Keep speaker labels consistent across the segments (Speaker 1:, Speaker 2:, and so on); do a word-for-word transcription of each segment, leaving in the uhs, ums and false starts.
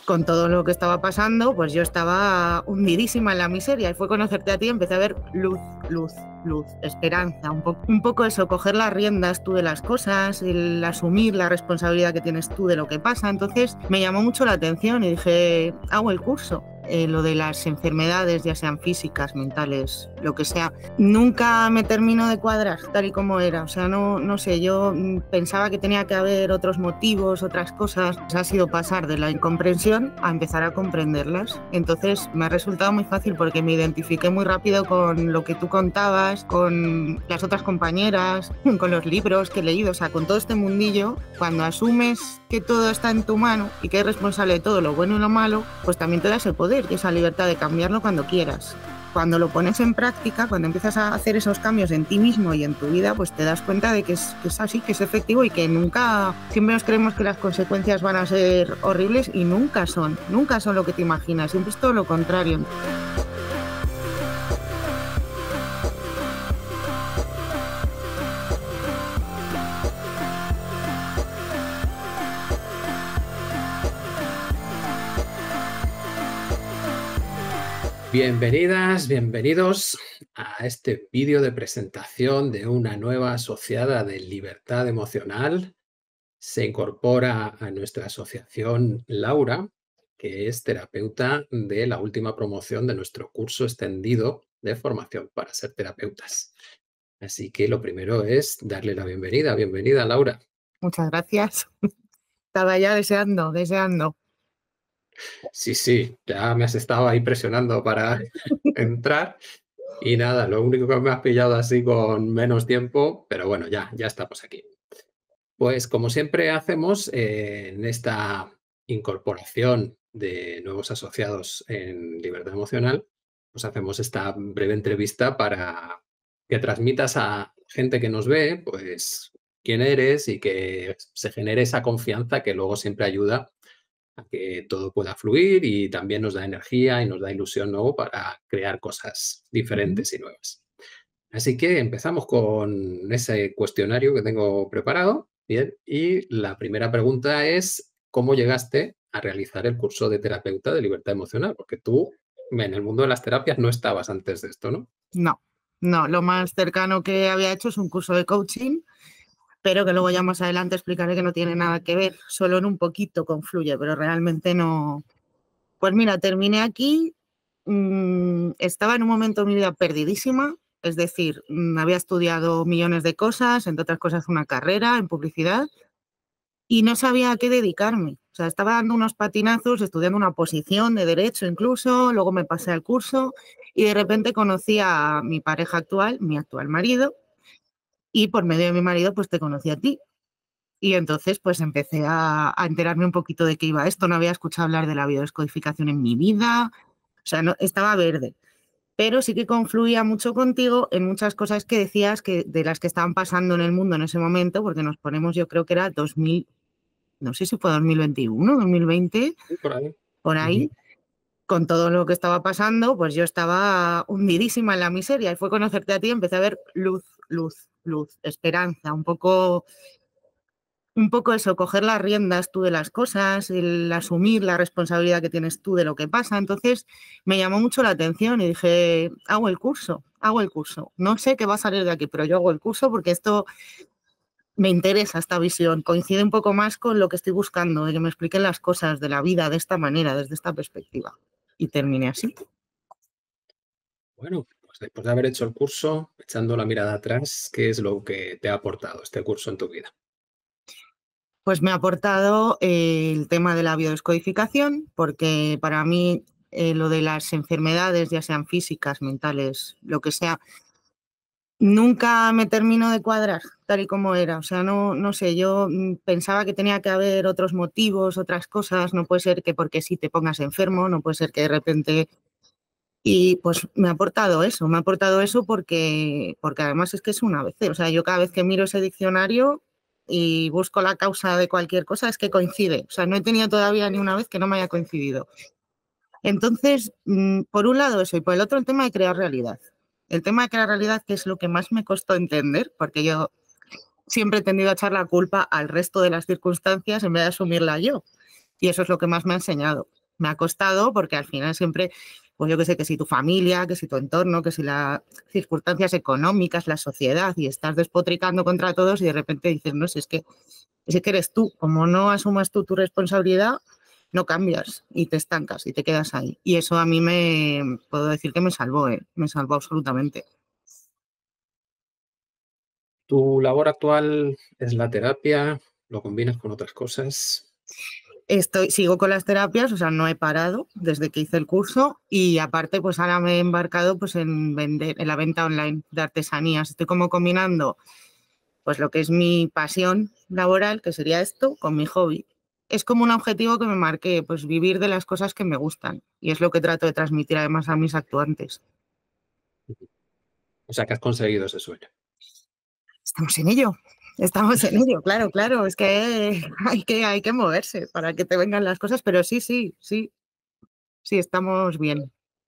Speaker 1: con todo lo que estaba pasando, pues yo estaba hundidísima en la miseria y fue conocerte a ti y empecé a ver luz, luz, luz, esperanza, un, po un poco eso, coger las riendas tú de las cosas, el asumir la responsabilidad que tienes tú de lo que pasa. Entonces me llamó mucho la atención y dije, hago el curso. Eh, lo de las enfermedades, ya sean físicas, mentales, lo que sea, nunca me termino de cuadrar tal y como era. O sea, no, no sé, yo pensaba que tenía que haber otros motivos, otras cosas. Ha sido pasar de la incomprensión a empezar a comprenderlas. Entonces me ha resultado muy fácil porque me identifiqué muy rápido con lo que tú contabas, con las otras compañeras, con los libros que he leído, o sea, con todo este mundillo. Cuando asumes que todo está en tu mano y que eres responsable de todo, lo bueno y lo malo, pues también te das el poder, que esa libertad de cambiarlo cuando quieras. Cuando lo pones en práctica, cuando empiezas a hacer esos cambios en ti mismo y en tu vida, pues te das cuenta de que es, que es así, que es efectivo y que nunca, siempre nos creemos que las consecuencias van a ser horribles y nunca son, nunca son lo que te imaginas, siempre es todo lo contrario.
Speaker 2: Bienvenidas, bienvenidos a este vídeo de presentación de una nueva asociada de libertad emocional. Se incorpora a nuestra asociación Laura, que es terapeuta de la última promoción de nuestro curso extendido de formación para ser terapeutas. Así que lo primero es darle la bienvenida. Bienvenida, Laura.
Speaker 1: Muchas gracias. Estaba ya deseando, deseando.
Speaker 2: Sí, sí, ya me has estado ahí presionando para entrar y nada, lo único que me has pillado así con menos tiempo, pero bueno, ya, ya estamos aquí. Pues como siempre hacemos eh, en esta incorporación de nuevos asociados en Libertad Emocional, pues hacemos esta breve entrevista para que transmitas a gente que nos ve, pues quién eres y que se genere esa confianza que luego siempre ayuda a que todo pueda fluir y también nos da energía y nos da ilusión nuevo para crear cosas diferentes y nuevas. Así que empezamos con ese cuestionario que tengo preparado. Bien, y la primera pregunta es, ¿cómo llegaste a realizar el curso de terapeuta de libertad emocional? Porque tú en el mundo de las terapias no estabas antes de esto, ¿no?
Speaker 1: No, no, lo más cercano que había hecho es un curso de coaching, pero que luego ya más adelante explicaré que no tiene nada que ver, solo en un poquito confluye, pero realmente no. Pues mira, terminé aquí, mmm, estaba en un momento de mi vida perdidísima, es decir, mmm, había estudiado millones de cosas, entre otras cosas una carrera en publicidad, y no sabía a qué dedicarme. O sea, estaba dando unos patinazos, estudiando una posición de derecho incluso, luego me pasé al curso y de repente conocí a mi pareja actual, mi actual marido, y por medio de mi marido pues te conocí a ti. Y entonces pues empecé a, a enterarme un poquito de qué iba esto. No había escuchado hablar de la biodescodificación en mi vida, o sea, no, estaba verde. Pero sí que confluía mucho contigo en muchas cosas que decías que, de las que estaban pasando en el mundo en ese momento, porque nos ponemos, yo creo que era dos mil, no sé si fue dos mil veintiuno, dos mil veinte,
Speaker 2: Sí, por ahí.
Speaker 1: por ahí,
Speaker 2: Ujú.
Speaker 1: con todo lo que estaba pasando, pues yo estaba hundidísima en la miseria y fue conocerte a ti y empecé a ver luz, luz, luz, esperanza, un poco, un poco eso, coger las riendas tú de las cosas, el asumir la responsabilidad que tienes tú de lo que pasa. Entonces me llamó mucho la atención y dije, hago el curso, hago el curso. No sé qué va a salir de aquí, pero yo hago el curso porque esto me interesa, esta visión. Coincide un poco más con lo que estoy buscando, de que me expliquen las cosas de la vida de esta manera, desde esta perspectiva. Y terminé así.
Speaker 2: Bueno, pues después de haber hecho el curso, echando la mirada atrás, ¿qué es lo que te ha aportado este curso en tu vida?
Speaker 1: Pues me ha aportado eh, el tema de la biodescodificación, porque para mí eh, lo de las enfermedades, ya sean físicas, mentales, lo que sea, nunca me termino de cuadrar tal y como era. O sea, no, no sé, yo mm, pensaba que tenía que haber otros motivos, otras cosas. No puede ser que porque sí te pongas enfermo, no puede ser que de repente. Y pues me ha aportado eso, me ha aportado eso porque, porque además es que es una vez. O sea, yo cada vez que miro ese diccionario y busco la causa de cualquier cosa es que coincide. O sea, no he tenido todavía ni una vez que no me haya coincidido. Entonces, por un lado eso, y por el otro el tema de crear realidad. El tema de crear realidad, que es lo que más me costó entender, porque yo siempre he tendido a echar la culpa al resto de las circunstancias en vez de asumirla yo. Y eso es lo que más me ha enseñado. Me ha costado porque al final siempre, pues yo que sé, que si tu familia, que si tu entorno, que si las circunstancias económicas, la sociedad, y estás despotricando contra todos y de repente dices, no, si es que, si es que eres tú, como no asumas tú tu responsabilidad, no cambias y te estancas y te quedas ahí. Y eso a mí me, puedo decir que me salvó, ¿eh? Me salvó absolutamente.
Speaker 2: ¿Tu labor actual es la terapia? ¿Lo combinas con otras cosas?
Speaker 1: Estoy, sigo con las terapias, o sea, no he parado desde que hice el curso y aparte, pues ahora me he embarcado pues en vender, en la venta online de artesanías. Estoy como combinando pues lo que es mi pasión laboral, que sería esto, con mi hobby. Es como un objetivo que me marqué, pues vivir de las cosas que me gustan y es lo que trato de transmitir además a mis actuantes.
Speaker 2: O sea, que has conseguido ese sueño.
Speaker 1: Estamos en ello, estamos en ello, claro, claro, es que hay que, hay que moverse para que te vengan las cosas, pero sí, sí, sí, sí, estamos bien.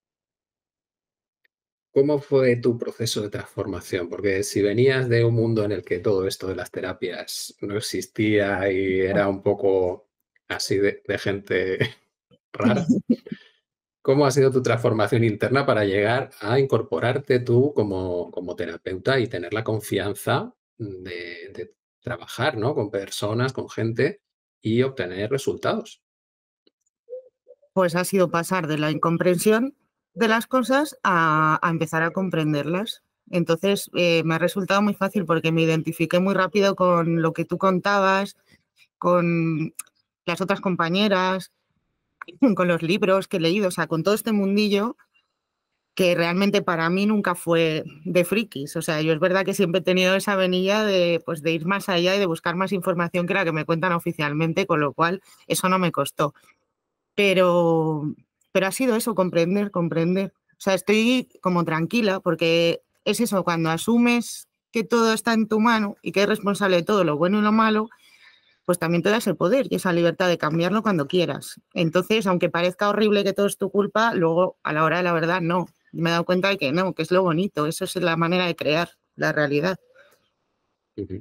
Speaker 2: ¿Cómo fue tu proceso de transformación? Porque si venías de un mundo en el que todo esto de las terapias no existía y era un poco así de, de gente rara, ¿cómo ha sido tu transformación interna para llegar a incorporarte tú como, como terapeuta y tener la confianza de, de trabajar, ¿no? Con personas, con gente y obtener resultados?
Speaker 1: Pues ha sido pasar de la incomprensión de las cosas a, a empezar a comprenderlas. Entonces eh, me ha resultado muy fácil porque me identifiqué muy rápido con lo que tú contabas, con las otras compañeras, con los libros que he leído, o sea, con todo este mundillo que realmente para mí nunca fue de frikis. O sea, yo es verdad que siempre he tenido esa venilla de, pues, de ir más allá y de buscar más información que la que me cuentan oficialmente, con lo cual eso no me costó. Pero, pero ha sido eso, comprender, comprender. O sea, estoy como tranquila porque es eso, cuando asumes que todo está en tu mano y que eres responsable de todo, lo bueno y lo malo, pues también te das el poder y esa libertad de cambiarlo cuando quieras. Entonces, aunque parezca horrible que todo es tu culpa, luego a la hora de la verdad no. Me he dado cuenta de que no, que es lo bonito, eso es la manera de crear la realidad.
Speaker 2: Ujú.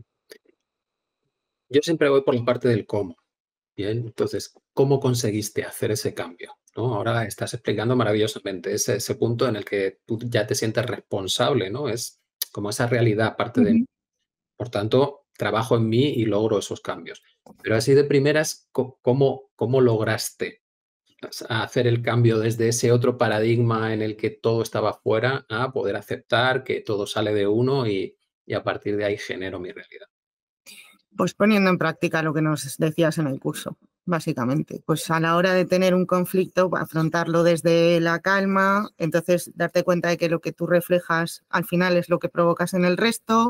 Speaker 2: Yo siempre voy por la parte del cómo. Bien, entonces, ¿cómo conseguiste hacer ese cambio? ¿No? Ahora estás explicando maravillosamente ese, ese punto en el que tú ya te sientes responsable, ¿no? Es como esa realidad parte de mí.
Speaker 1: Ujú.
Speaker 2: Por tanto, trabajo en mí y logro esos cambios. Pero así de primeras, co- ¿cómo, cómo lograste hacer el cambio desde ese otro paradigma en el que todo estaba fuera a poder aceptar que todo sale de uno y, y a partir de ahí genero mi realidad?
Speaker 1: Pues poniendo en práctica lo que nos decías en el curso, básicamente. Pues a la hora de tener un conflicto, afrontarlo desde la calma, entonces darte cuenta de que lo que tú reflejas al final es lo que provocas en el resto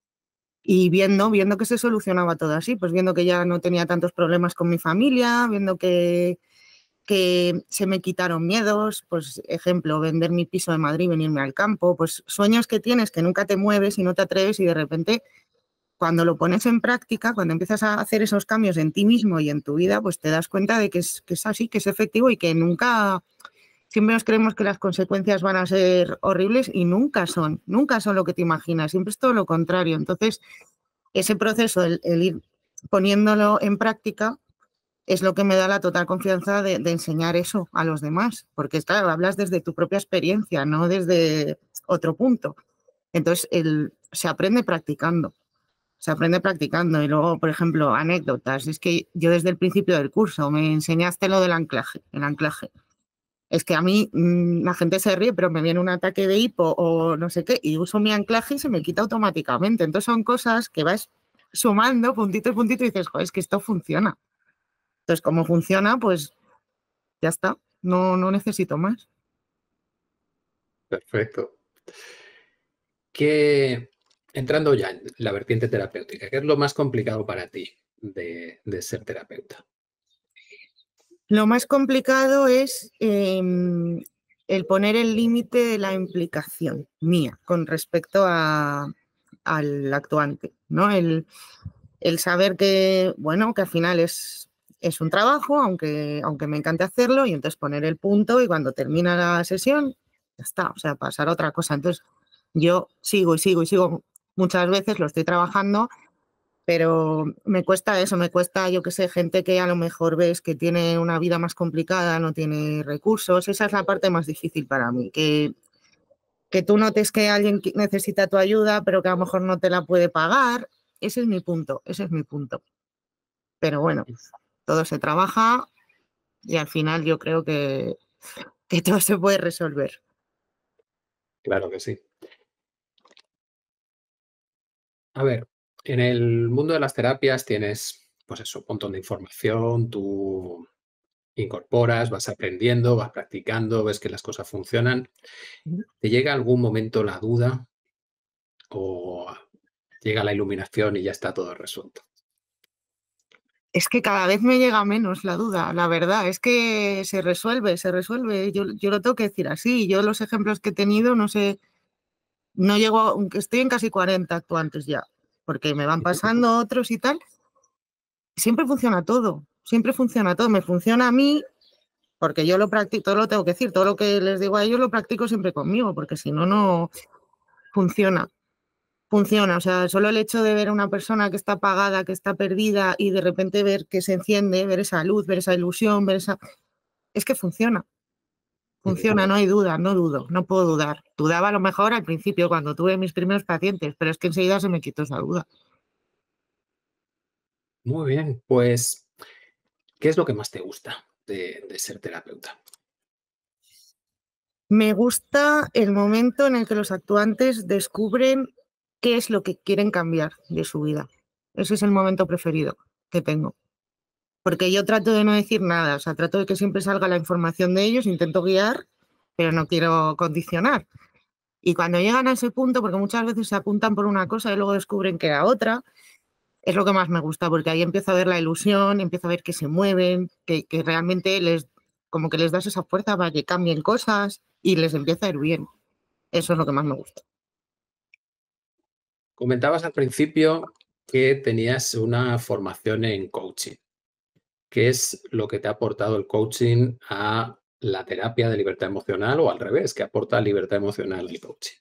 Speaker 1: y viendo, viendo que se solucionaba todo así, pues viendo que ya no tenía tantos problemas con mi familia, viendo que, que se me quitaron miedos, pues ejemplo, vender mi piso de Madrid, venirme al campo, pues sueños que tienes que nunca te mueves y no te atreves y de repente cuando lo pones en práctica, cuando empiezas a hacer esos cambios en ti mismo y en tu vida, pues te das cuenta de que es, que es así, que es efectivo y que nunca, siempre nos creemos que las consecuencias van a ser horribles y nunca son, nunca son lo que te imaginas, siempre es todo lo contrario. Entonces, ese proceso, el, el ir poniéndolo en práctica, es lo que me da la total confianza de, de enseñar eso a los demás, porque claro, hablas desde tu propia experiencia, no desde otro punto. Entonces, el, se aprende practicando. Se aprende practicando y luego, por ejemplo, anécdotas. Es que yo desde el principio del curso me enseñaste lo del anclaje, el anclaje. Es que a mí mmm, la gente se ríe, pero me viene un ataque de hipo o no sé qué y uso mi anclaje y se me quita automáticamente. Entonces son cosas que vas sumando puntito y puntito y dices, joder, es que esto funciona. Entonces, como funciona, pues ya está. No, no necesito más.
Speaker 2: Perfecto. Que, entrando ya en la vertiente terapéutica, ¿qué es lo más complicado para ti de, de ser terapeuta?
Speaker 1: Lo más complicado es eh, el poner el límite de la implicación mía con respecto a, al actuante, ¿no? El, el, saber que, bueno, que al final es, es un trabajo, aunque, aunque me encante hacerlo, y entonces poner el punto y cuando termina la sesión, ya está, o sea, pasar a otra cosa. Entonces, yo sigo y sigo y sigo, muchas veces lo estoy trabajando, pero me cuesta eso, me cuesta, yo qué sé, gente que a lo mejor ves que tiene una vida más complicada, no tiene recursos, esa es la parte más difícil para mí, que, que tú notes que alguien necesita tu ayuda, pero que a lo mejor no te la puede pagar, ese es mi punto, ese es mi punto. Pero bueno, todo se trabaja y al final yo creo que, que todo se puede resolver.
Speaker 2: Claro que sí. A ver, en el mundo de las terapias tienes, pues eso, un montón de información, tú incorporas, vas aprendiendo, vas practicando, ves que las cosas funcionan. ¿Te llega algún momento la duda o llega la iluminación y ya está todo resuelto?
Speaker 1: Es que cada vez me llega menos la duda, la verdad, es que se resuelve, se resuelve. Yo, yo lo tengo que decir así. Yo los ejemplos que he tenido, no sé, no llego, aunque estoy en casi cuarenta actuantes ya, porque me van pasando otros y tal. Siempre funciona todo, siempre funciona todo. Me funciona a mí, porque yo lo practico, todo lo tengo que decir, todo lo que les digo a ellos lo practico siempre conmigo, porque si no, no funciona. Funciona, o sea, solo el hecho de ver a una persona que está apagada, que está perdida y de repente ver que se enciende, ver esa luz, ver esa ilusión, ver esa... Es que funciona, funciona, no hay duda, no dudo, no puedo dudar. Dudaba a lo mejor al principio cuando tuve mis primeros pacientes, pero es que enseguida se me quitó esa duda.
Speaker 2: Muy bien, pues, ¿qué es lo que más te gusta de, de ser terapeuta?
Speaker 1: Me gusta el momento en el que los actuantes descubren qué es lo que quieren cambiar de su vida. Ese es el momento preferido que tengo. Porque yo trato de no decir nada, o sea, trato de que siempre salga la información de ellos, intento guiar, pero no quiero condicionar. Y cuando llegan a ese punto, porque muchas veces se apuntan por una cosa y luego descubren que era otra, es lo que más me gusta, porque ahí empiezo a ver la ilusión, empiezo a ver que se mueven, que, que realmente les, como que les das esa fuerza para que cambien cosas y les empieza a ir bien. Eso es lo que más me gusta.
Speaker 2: Comentabas al principio que tenías una formación en coaching. ¿Qué es lo que te ha aportado el coaching a la terapia de libertad emocional o al revés, qué aporta libertad emocional al coaching?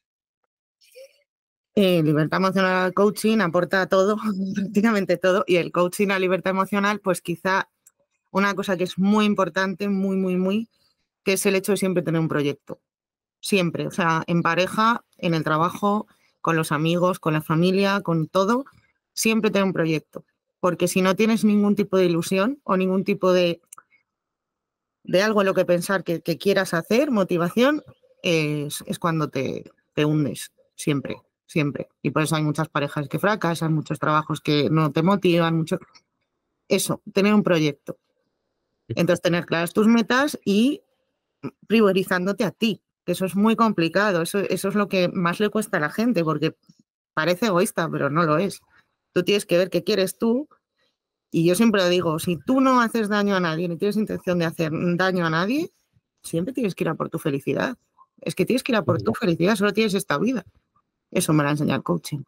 Speaker 1: Eh, libertad emocional al coaching aporta todo, prácticamente todo, y el coaching a libertad emocional, pues quizá una cosa que es muy importante, muy, muy, muy, que es el hecho de siempre tener un proyecto. Siempre, o sea, en pareja, en el trabajo, con los amigos, con la familia, con todo, siempre tener un proyecto. Porque si no tienes ningún tipo de ilusión o ningún tipo de, de algo en lo que pensar que, que quieras hacer, motivación, es, es cuando te, te hundes, siempre, siempre. Y por eso hay muchas parejas que fracasan, muchos trabajos que no te motivan, mucho. Eso, tener un proyecto. Entonces, tener claras tus metas y priorizándote a ti, que eso es muy complicado, eso, eso es lo que más le cuesta a la gente, porque parece egoísta, pero no lo es. Tú tienes que ver qué quieres tú, y yo siempre digo, si tú no haces daño a nadie, ni tienes intención de hacer daño a nadie, siempre tienes que ir a por tu felicidad. Es que tienes que ir a por tu felicidad, solo tienes esta vida. Eso me lo ha enseñado el coaching.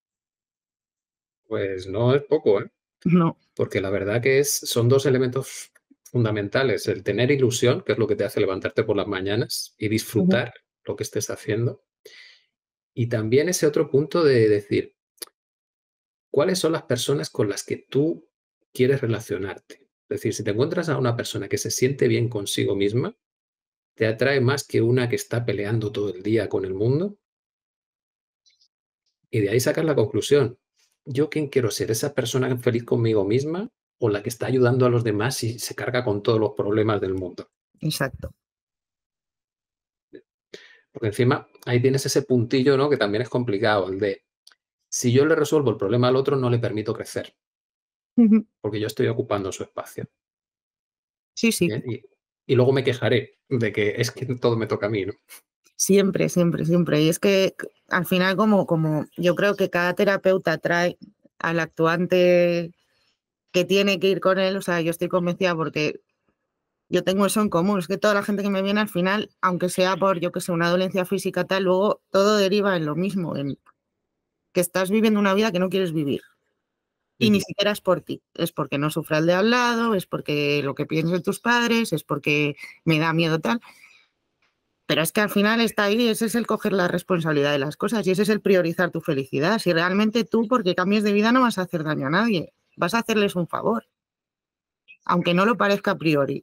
Speaker 2: Pues no es poco, ¿eh?
Speaker 1: No.
Speaker 2: Porque la verdad que es, son dos elementos fundamentales, el tener ilusión, que es lo que te hace levantarte por las mañanas y
Speaker 1: Uh-huh.
Speaker 2: disfrutar lo que estés haciendo, y también ese otro punto de decir, ¿cuáles son las personas con las que tú quieres relacionarte? Es decir, si te encuentras a una persona que se siente bien consigo misma, te atrae más que una que está peleando todo el día con el mundo, y de ahí sacas la conclusión. ¿Yo quién quiero ser? ¿Esa persona feliz conmigo misma o la que está ayudando a los demás y se carga con todos los problemas del mundo?
Speaker 1: Exacto.
Speaker 2: Porque encima ahí tienes ese puntillo, ¿no? Que también es complicado, el de si yo le resuelvo el problema al otro, no le permito crecer,
Speaker 1: Uh-huh.
Speaker 2: porque yo estoy ocupando su espacio.
Speaker 1: Sí, sí.
Speaker 2: ¿Bien? Y, y luego me quejaré de que es que todo me toca a mí, ¿no?
Speaker 1: Siempre, siempre, siempre. Y es que al final, como, como yo creo que cada terapeuta trae al actuante que tiene que ir con él, o sea, yo estoy convencida porque yo tengo eso en común, es que toda la gente que me viene al final, aunque sea por, yo que sé, una dolencia física tal, luego todo deriva en lo mismo, en que estás viviendo una vida que no quieres vivir. Y ni
Speaker 2: Ujú.
Speaker 1: siquiera es por ti, es porque no sufra el de al lado, es porque lo que piensan tus padres, es porque me da miedo tal. Pero es que al final está ahí, ese es el coger la responsabilidad de las cosas y ese es el priorizar tu felicidad. Si realmente tú, porque cambies de vida, no vas a hacer daño a nadie, vas a hacerles un favor, aunque no lo parezca a priori.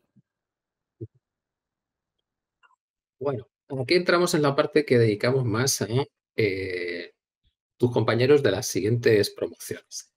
Speaker 2: Bueno, aquí entramos en la parte que dedicamos más a eh, tus compañeros de las siguientes promociones.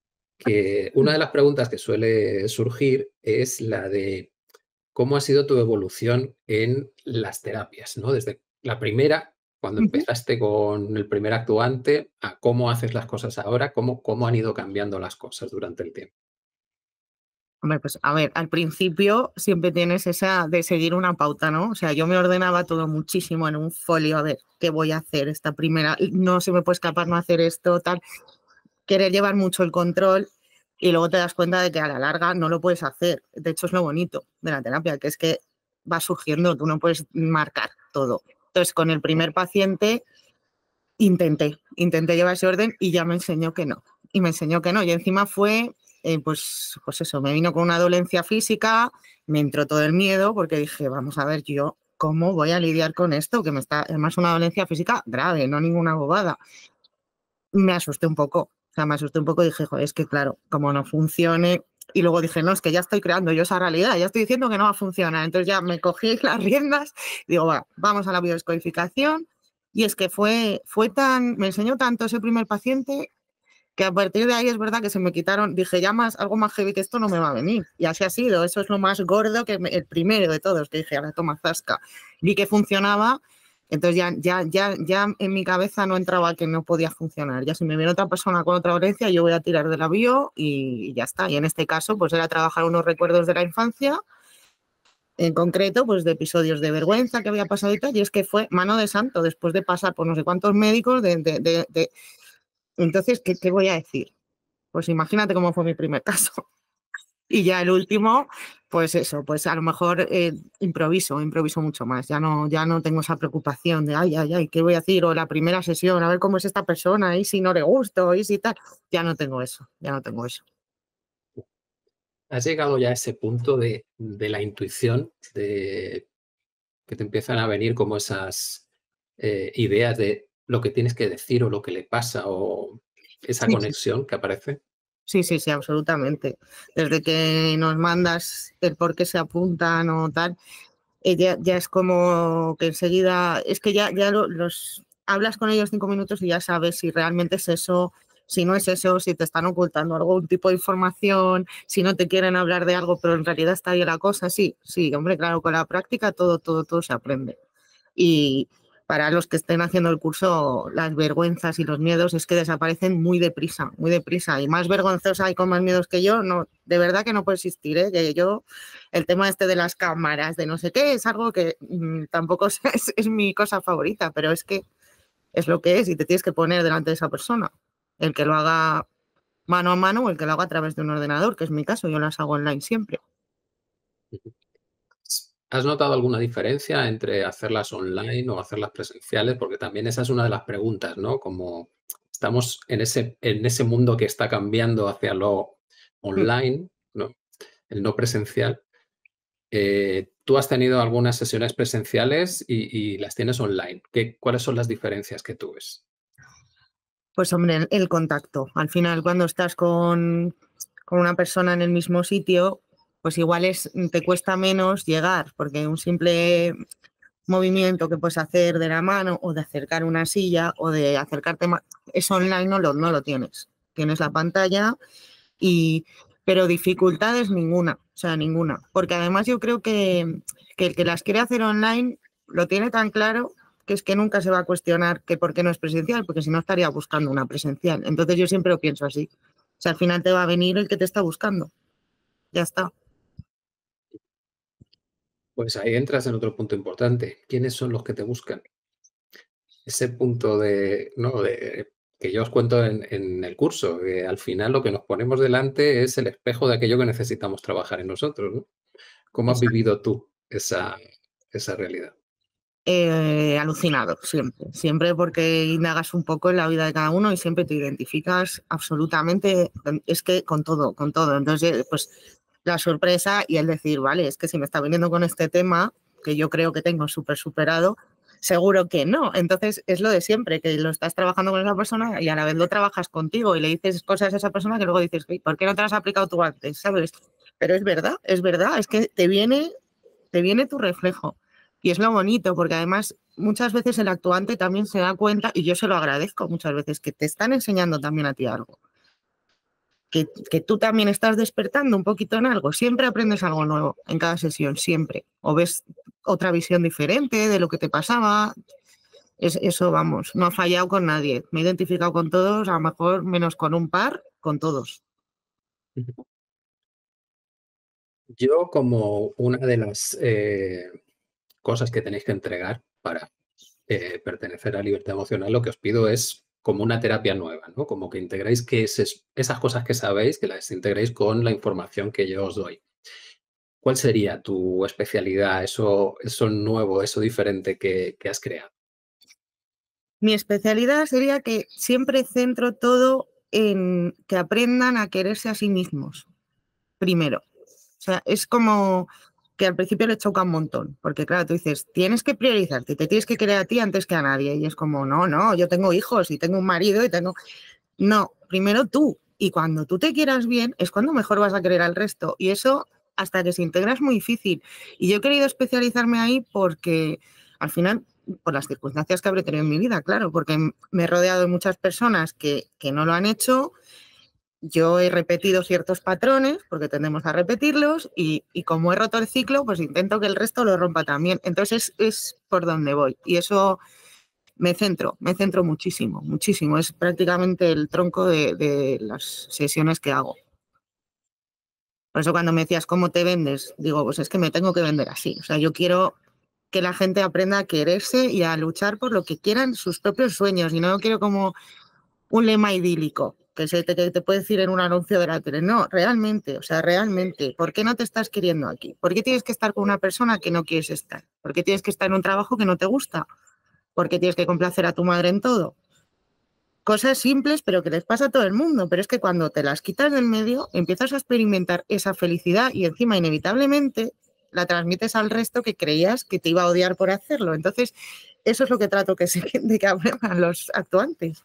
Speaker 2: Que una de las preguntas que suele surgir es la de cómo ha sido tu evolución en las terapias, ¿no? Desde la primera, cuando
Speaker 1: Ujú.
Speaker 2: empezaste con el primer actuante, a cómo haces las cosas ahora, cómo, cómo han ido cambiando las cosas durante el tiempo.
Speaker 1: Hombre, pues a ver, al principio siempre tienes esa de seguir una pauta, ¿no? O sea, yo me ordenaba todo muchísimo en un folio, a ver, ¿qué voy a hacer esta primera? No se me puede escapar no hacer esto, tal. Querer llevar mucho el control y luego te das cuenta de que a la larga no lo puedes hacer. De hecho, es lo bonito de la terapia, que es que va surgiendo, tú no puedes marcar todo. Entonces, con el primer paciente intenté, intenté llevar ese orden y ya me enseñó que no. Y me enseñó que no. Y encima fue, eh, pues, pues eso, me vino con una dolencia física, me entró todo el miedo porque dije, vamos a ver, yo, ¿cómo voy a lidiar con esto? Que me está, además, una dolencia física grave, no ninguna bobada. Me asusté un poco, o sea, me asusté un poco y dije, joder, es que claro, como no funcione. Y luego dije, no, es que ya estoy creando yo esa realidad, ya estoy diciendo que no va a funcionar. Entonces ya me cogí las riendas y digo, va, vamos a la biodescodificación. Y es que fue, fue tan, me enseñó tanto ese primer paciente que a partir de ahí es verdad que se me quitaron, dije, ya más, algo más heavy que esto no me va a venir. Y así ha sido, eso es lo más gordo, que me, el primero de todos, que dije, ahora toma zasca. Vi que funcionaba, entonces ya, ya, ya, ya en mi cabeza no entraba que no podía funcionar. Ya si me viene otra persona con otra dolencia, yo voy a tirar de la bio y ya está. Y en este caso, pues era trabajar unos recuerdos de la infancia, en concreto, pues de episodios de vergüenza que había pasado y tal, y es que fue mano de santo, después de pasar por no sé cuántos médicos, de, de, de, de... entonces, ¿qué, ¿qué voy a decir? Pues imagínate cómo fue mi primer caso. Y ya el último, pues eso, pues a lo mejor eh, improviso, improviso mucho más. Ya no, ya no tengo esa preocupación de, ay, ay, ay, ¿qué voy a decir? O la primera sesión, a ver cómo es esta persona, y si no le gusto, y si tal. Ya no tengo eso, ya no tengo eso.
Speaker 2: ¿Has llegado ya a ese punto de, de la intuición, de que te empiezan a venir como esas eh, ideas de lo que tienes que decir o lo que le pasa o esa
Speaker 1: Sí, sí,
Speaker 2: conexión que aparece?
Speaker 1: sí, sí, sí, absolutamente. Desde que nos mandas el por qué se apuntan o tal, eh, ya, ya es como que enseguida, es que ya, ya lo- los hablas con ellos cinco minutos y ya sabes si realmente es eso, si no es eso, si te están ocultando algún tipo de información, si no te quieren hablar de algo, pero en realidad está ahí la cosa. Sí, sí, hombre, claro, con la práctica todo, todo, todo se aprende. Y para los que estén haciendo el curso, las vergüenzas y los miedos es que desaparecen muy deprisa, muy deprisa. Y más vergonzosa y con más miedos que yo, no, de verdad que no puede existir, ¿eh? Que yo, el tema este de las cámaras, de no sé qué, es algo que mmm, tampoco es, es, es mi cosa favorita, pero es que es lo que es y te tienes que poner delante de esa persona. El que lo haga mano a mano o el que lo haga a través de un ordenador, que es mi caso, yo las hago online siempre.
Speaker 2: ¿Has notado alguna diferencia entre hacerlas online o hacerlas presenciales? Porque también esa es una de las preguntas, ¿no? Como estamos en ese, en ese mundo que está cambiando hacia lo
Speaker 1: Mm.
Speaker 2: online, ¿no? El no presencial. Eh, tú has tenido algunas sesiones presenciales y, y las tienes online. ¿Qué, ¿Cuáles son las diferencias que tú ves?
Speaker 1: Pues hombre, el, el contacto. Al final, cuando estás con, con una persona en el mismo sitio, pues igual es, te cuesta menos llegar, porque un simple movimiento que puedes hacer de la mano o de acercar una silla o de acercarte más, eso online no lo, no lo tienes. Tienes la pantalla y, pero dificultades ninguna, o sea, ninguna. Porque además yo creo que, que el que las quiere hacer online lo tiene tan claro que es que nunca se va a cuestionar que por qué no es presencial, porque si no estaría buscando una presencial. Entonces yo siempre lo pienso así. O sea, al final te va a venir el que te está buscando. Ya está.
Speaker 2: Pues ahí entras en otro punto importante. ¿Quiénes son los que te buscan? Ese punto de, ¿no? de que yo os cuento en, en el curso, que al final lo que nos ponemos delante es el espejo de aquello que necesitamos trabajar en nosotros, ¿no? ¿Cómo has
Speaker 1: Exacto.
Speaker 2: vivido tú esa, esa realidad?
Speaker 1: Eh, alucinado, siempre, siempre porque indagas un poco en la vida de cada uno y siempre te identificas absolutamente, es que con todo, con todo. Entonces, pues la sorpresa y el decir, vale, es que si me está viniendo con este tema, que yo creo que tengo súper superado, seguro que no. Entonces es lo de siempre, que lo estás trabajando con esa persona y a la vez lo trabajas contigo y le dices cosas a esa persona que luego dices, ¿por qué no te las has aplicado tú antes? ¿Sabes? Pero es verdad, es verdad, es que te viene, te viene tu reflejo. Y es lo bonito, porque además muchas veces el actuante también se da cuenta, y yo se lo agradezco muchas veces, que te están enseñando también a ti algo. Que, que tú también estás despertando un poquito en algo. Siempre aprendes algo nuevo en cada sesión, siempre. O ves otra visión diferente de lo que te pasaba. Es, eso, vamos, no ha fallado con nadie. Me he identificado con todos, a lo mejor menos con un par, con todos.
Speaker 2: Yo, como una de las eh, cosas que tenéis que entregar para eh, pertenecer a Libertad Emocional, lo que os pido es como una terapia nueva, ¿no? Como que integréis que es, esas cosas que sabéis, que las integréis con la información que yo os doy. ¿Cuál sería tu especialidad, eso, eso nuevo, eso diferente que, que has creado?
Speaker 1: Mi especialidad sería que siempre centro todo en que aprendan a quererse a sí mismos, primero. O sea, es como que al principio le choca un montón, porque claro, tú dices, tienes que priorizarte, te tienes que querer a ti antes que a nadie. Y es como, no, no, yo tengo hijos y tengo un marido y tengo... No, primero tú. Y cuando tú te quieras bien, es cuando mejor vas a querer al resto. Y eso, hasta que se integra, es muy difícil. Y yo he querido especializarme ahí porque, al final, por las circunstancias que habré tenido en mi vida, claro, porque me he rodeado de muchas personas que, que no lo han hecho. Yo he repetido ciertos patrones, porque tendemos a repetirlos, y, y como he roto el ciclo, pues intento que el resto lo rompa también. Entonces es, es por donde voy. Y eso me centro, me centro muchísimo, muchísimo. Es prácticamente el tronco de, de las sesiones que hago. Por eso cuando me decías cómo te vendes, digo, pues es que me tengo que vender así. O sea, yo quiero que la gente aprenda a quererse y a luchar por lo que quieran, sus propios sueños. Y no lo quiero como un lema idílico que se te, que te puede decir en un anuncio de la tele. No, realmente, o sea, realmente, ¿por qué no te estás queriendo aquí? ¿Por qué tienes que estar con una persona que no quieres estar? ¿Por qué tienes que estar en un trabajo que no te gusta? ¿Por qué tienes que complacer a tu madre en todo? Cosas simples, pero que les pasa a todo el mundo. Pero es que cuando te las quitas del medio, empiezas a experimentar esa felicidad y encima, inevitablemente, la transmites al resto que creías que te iba a odiar por hacerlo. Entonces, eso es lo que trato que se, de que aprendan los actuantes.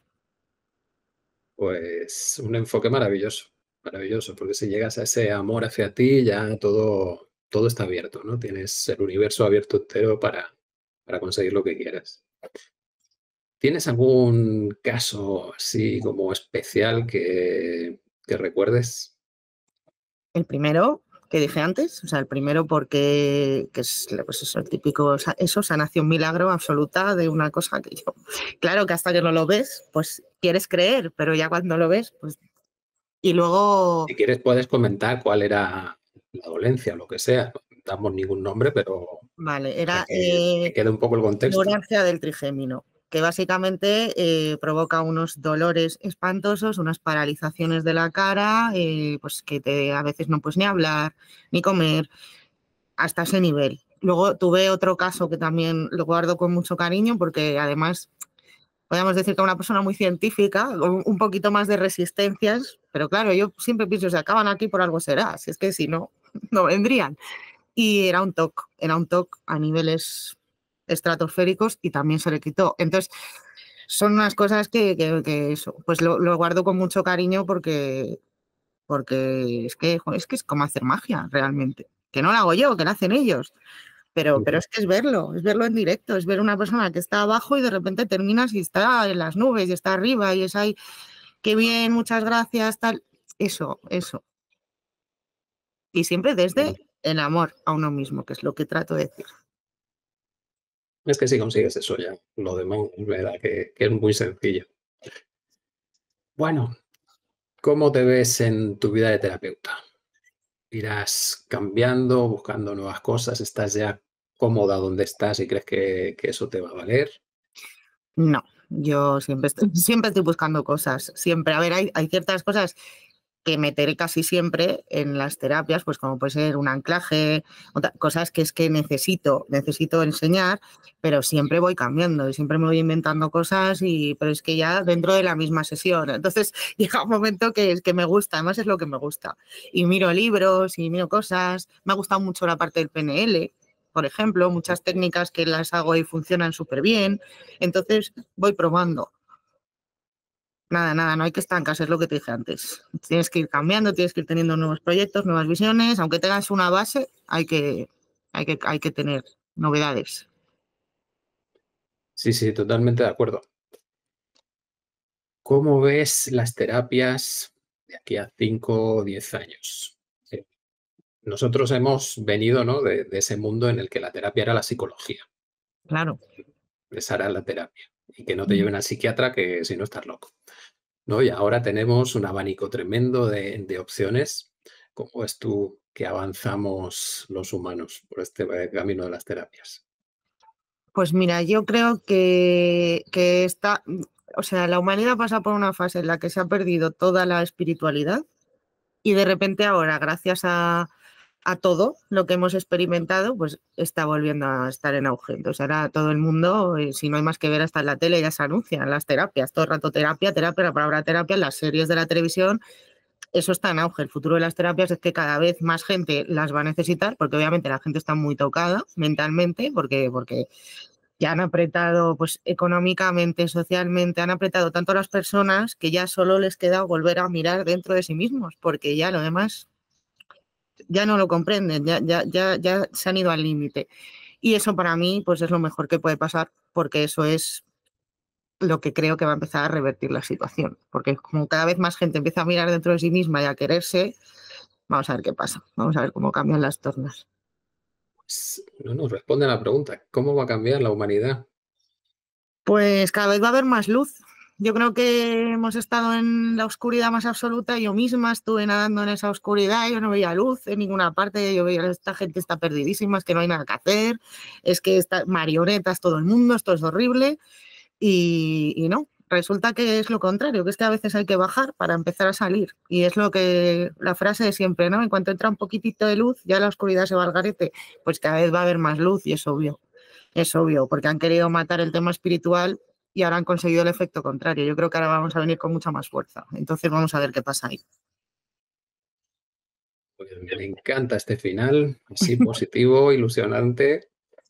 Speaker 2: Pues un enfoque maravilloso, maravilloso, porque si llegas a ese amor hacia ti, ya todo, todo está abierto, ¿no? Tienes el universo abierto entero para, para conseguir lo que quieras. ¿Tienes algún caso así como especial que, que recuerdes?
Speaker 1: El primero que dije antes, o sea, el primero porque que es pues eso, el típico, eso, sanación milagro absoluta de una cosa que yo, claro que hasta que no lo ves, pues quieres creer, pero ya cuando lo ves, pues... Y luego...
Speaker 2: Si quieres puedes comentar cuál era la dolencia o lo que sea, no damos ningún nombre, pero
Speaker 1: Vale,
Speaker 2: para
Speaker 1: era
Speaker 2: que, que
Speaker 1: eh,
Speaker 2: quede un poco el contexto.
Speaker 1: neuralgia del trigémino, que básicamente eh, provoca unos dolores espantosos, unas paralizaciones de la cara, eh, pues que te, a veces no puedes ni hablar, ni comer, hasta ese nivel. Luego tuve otro caso que también lo guardo con mucho cariño porque además podríamos decir que una persona muy científica, con un poquito más de resistencias, pero claro, yo siempre pienso, si acaban aquí por algo será, si es que si no, no vendrían. Y era un T O C, era un T O C a niveles estratosféricos y también se le quitó. Entonces, son unas cosas que, que, que eso, pues lo, lo, guardo con mucho cariño porque, porque es, que, joder, es que es como hacer magia realmente. Que no la hago yo, que la hacen ellos. Pero, pero es que es verlo, es verlo en directo, es ver una persona que está abajo y de repente terminas y está en las nubes y está arriba y es ahí, qué bien, muchas gracias, tal. Eso, eso. Y siempre desde el amor a uno mismo, que es lo que trato de decir.
Speaker 2: Es que si consigues eso ya, lo demás es verdad que, que es muy sencillo. Bueno, ¿cómo te ves en tu vida de terapeuta? ¿Irás cambiando, buscando nuevas cosas? ¿Estás ya cómoda donde estás y crees que, que eso te va a valer?
Speaker 1: No, yo siempre estoy, siempre estoy buscando cosas, siempre. A ver, hay, hay ciertas cosas que meteré casi siempre en las terapias, pues como puede ser un anclaje, otra, cosas que es que necesito, necesito enseñar, pero siempre voy cambiando y siempre me voy inventando cosas, y, pero es que ya dentro de la misma sesión. Entonces llega un momento que es que me gusta, además es lo que me gusta. Y miro libros y miro cosas, me ha gustado mucho la parte del P N L, por ejemplo, muchas técnicas que las hago y funcionan súper bien. Entonces voy probando. Nada, nada, no hay que estancarse, es lo que te dije antes. Tienes que ir cambiando, tienes que ir teniendo nuevos proyectos, nuevas visiones. Aunque tengas una base, hay que, hay que, hay que tener novedades.
Speaker 2: Sí, sí, totalmente de acuerdo. ¿Cómo ves las terapias de aquí a cinco o diez años? Eh, Nosotros hemos venido, ¿no?, de, de ese mundo en el que la terapia era la psicología.
Speaker 1: Claro.
Speaker 2: Esa era la terapia. Y que no te lleven al psiquiatra, que si no estás loco, ¿no? Y ahora tenemos un abanico tremendo de, de opciones. ¿Cómo ves tú que avanzamos los humanos por este eh, camino de las terapias?
Speaker 1: Pues mira, yo creo que, que está, o sea, la humanidad pasa por una fase en la que se ha perdido toda la espiritualidad y de repente ahora, gracias a, a todo lo que hemos experimentado, pues está volviendo a estar en auge. Entonces ahora todo el mundo, eh, si no hay más que ver hasta en la tele, ya se anuncian las terapias, todo el rato terapia, terapia, la palabra terapia, las series de la televisión, eso está en auge. El futuro de las terapias es que cada vez más gente las va a necesitar, porque obviamente la gente está muy tocada mentalmente, porque, porque ya han apretado pues económicamente, socialmente, han apretado tanto a las personas que ya solo les queda volver a mirar dentro de sí mismos, porque ya lo demás ya no lo comprenden, ya, ya, ya, ya se han ido al límite. Y eso para mí pues es lo mejor que puede pasar, porque eso es lo que creo que va a empezar a revertir la situación, porque como cada vez más gente empieza a mirar dentro de sí misma y a quererse, vamos a ver qué pasa, vamos a ver cómo cambian las tornas.
Speaker 2: Pues no nos responde a la pregunta. ¿Cómo va a cambiar la humanidad?
Speaker 1: Pues cada vez va a haber más luz. Yo creo que hemos estado en la oscuridad más absoluta. Yo misma estuve nadando en esa oscuridad. Yo no veía luz en ninguna parte. Yo veía, esta gente está perdidísima, es que no hay nada que hacer. Es que está marionetas todo el mundo, esto es horrible. Y, y no, resulta que es lo contrario, que es que a veces hay que bajar para empezar a salir. Y es lo que la frase de siempre, ¿no? En cuanto entra un poquitito de luz, ya la oscuridad se va al garete. Pues cada vez va a haber más luz y es obvio. Es obvio, porque han querido matar el tema espiritual y ahora han conseguido el efecto contrario. Yo creo que ahora vamos a venir con mucha más fuerza. Entonces vamos a ver qué pasa ahí.
Speaker 2: Pues me encanta este final, así positivo, ilusionante.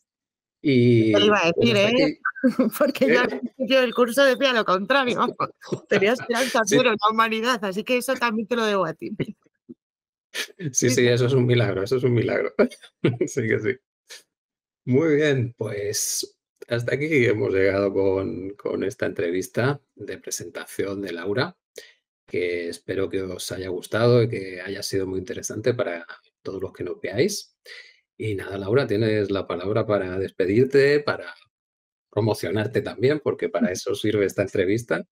Speaker 1: Te lo
Speaker 2: Y
Speaker 1: iba a
Speaker 2: pues
Speaker 1: decir,
Speaker 2: hasta
Speaker 1: ¿eh?
Speaker 2: aquí.
Speaker 1: Porque yo al
Speaker 2: ¿Eh?
Speaker 1: principio del curso decía lo contrario. Tenía esperanza
Speaker 2: Sí,
Speaker 1: cero en la humanidad, así que eso también te lo debo a ti.
Speaker 2: sí, sí, eso es un milagro, eso es un milagro. Sí que sí. Muy bien, pues hasta aquí hemos llegado con, con esta entrevista de presentación de Laura, que espero que os haya gustado y que haya sido muy interesante para todos los que nos veáis. Y nada, Laura, tienes la palabra para despedirte, para promocionarte también, porque para eso sirve esta entrevista.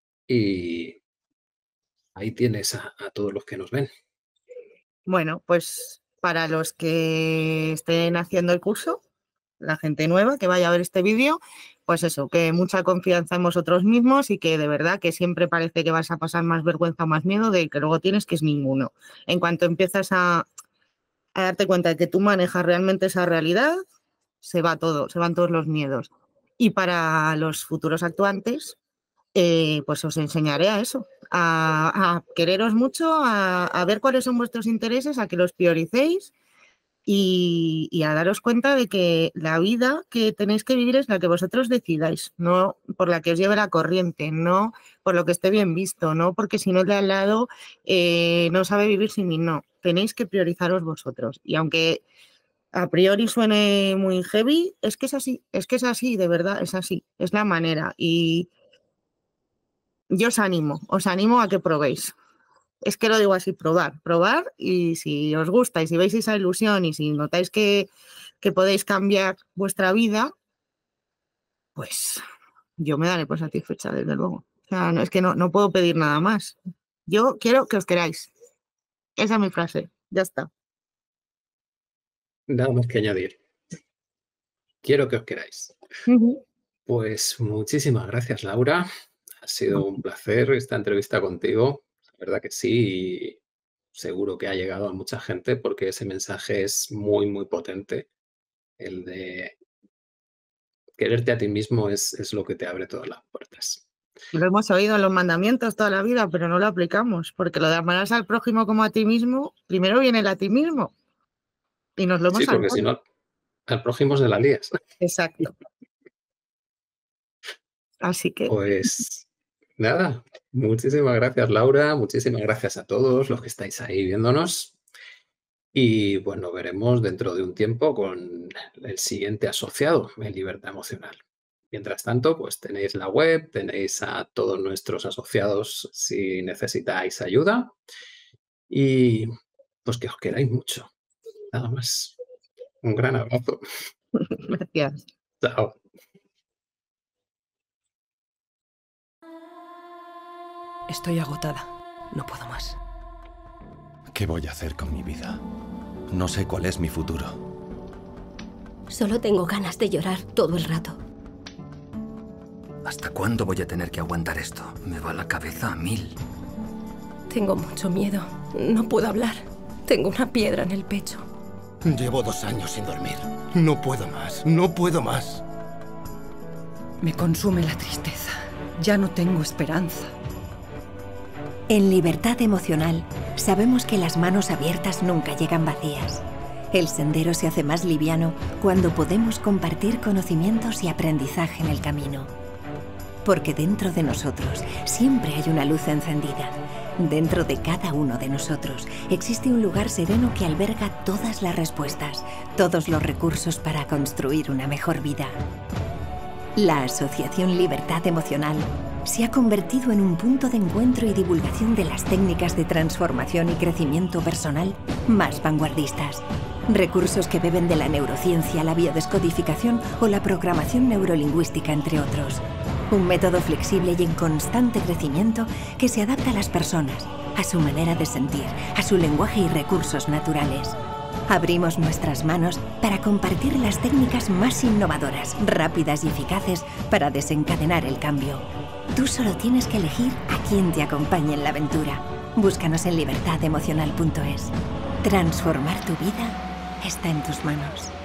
Speaker 2: Y ahí tienes a, a todos los que nos ven.
Speaker 1: Bueno, pues para los que estén haciendo el curso, la gente nueva que vaya a ver este vídeo, pues eso, que mucha confianza en vosotros mismos y que de verdad que siempre parece que vas a pasar más vergüenza o más miedo de que luego tienes, que es ninguno. En cuanto empiezas a, a darte cuenta de que tú manejas realmente esa realidad, se va todo, se van todos los miedos. Y para los futuros actuantes, eh, pues os enseñaré a eso, a, a quereros mucho, a, a ver cuáles son vuestros intereses, a que los prioricéis y, y a daros cuenta de que la vida que tenéis que vivir es la que vosotros decidáis, no por la que os lleve la corriente, no por lo que esté bien visto, no porque si no el de al lado eh, no sabe vivir sin mí, no. Tenéis que priorizaros vosotros. Y aunque a priori suene muy heavy, es que es así, es que es así, de verdad, es así, es la manera. Y yo os animo, os animo a que probéis. Es que lo digo así, probar, probar y si os gusta y si veis esa ilusión y si notáis que, que podéis cambiar vuestra vida, pues yo me daré por satisfecha, desde luego. O sea, no, es que no, no puedo pedir nada más. Yo quiero que os queráis. Esa es mi frase, ya está.
Speaker 2: Nada más que añadir. Quiero que os queráis.
Speaker 1: Ujú.
Speaker 2: Pues muchísimas gracias, Laura. Ha sido un placer esta entrevista contigo. La verdad que sí, y seguro que ha llegado a mucha gente porque ese mensaje es muy, muy potente. El de quererte a ti mismo es, es lo que te abre todas las puertas.
Speaker 1: Lo hemos oído en los mandamientos toda la vida, pero no lo aplicamos, porque lo de amarás al prójimo como a ti mismo, primero viene el a ti mismo y nos lo hemos
Speaker 2: Sí, porque
Speaker 1: saltado.
Speaker 2: si no, al prójimo se la lías.
Speaker 1: Exacto. Así que...
Speaker 2: Pues nada, muchísimas gracias, Laura, muchísimas gracias a todos los que estáis ahí viéndonos. Y bueno, veremos dentro de un tiempo con el siguiente asociado en Libertad Emocional. Mientras tanto, pues tenéis la web, tenéis a todos nuestros asociados si necesitáis ayuda y pues que os queráis mucho. Nada más. Un gran abrazo.
Speaker 1: Gracias.
Speaker 2: Chao.
Speaker 3: Estoy agotada. No puedo más.
Speaker 4: ¿Qué voy a hacer con mi vida? No sé cuál es mi futuro.
Speaker 5: Solo tengo ganas de llorar todo el rato.
Speaker 6: ¿Hasta cuándo voy a tener que aguantar esto? Me va la cabeza a mil.
Speaker 3: Tengo mucho miedo. No puedo hablar. Tengo una piedra en el pecho.
Speaker 7: Llevo dos años sin dormir. No puedo más. No puedo más.
Speaker 3: Me consume la tristeza. Ya no tengo esperanza.
Speaker 8: En Libertad Emocional, sabemos que las manos abiertas nunca llegan vacías. El sendero se hace más liviano cuando podemos compartir conocimientos y aprendizaje en el camino. Porque dentro de nosotros siempre hay una luz encendida. Dentro de cada uno de nosotros existe un lugar sereno que alberga todas las respuestas, todos los recursos para construir una mejor vida. La Asociación Libertad Emocional se ha convertido en un punto de encuentro y divulgación de las técnicas de transformación y crecimiento personal más vanguardistas. Recursos que beben de la neurociencia, la biodescodificación o la programación neurolingüística, entre otros. Un método flexible y en constante crecimiento que se adapta a las personas, a su manera de sentir, a su lenguaje y recursos naturales. Abrimos nuestras manos para compartir las técnicas más innovadoras, rápidas y eficaces para desencadenar el cambio. Tú solo tienes que elegir a quién te acompañe en la aventura. Búscanos en libertad emocional punto es. Transformar tu vida está en tus manos.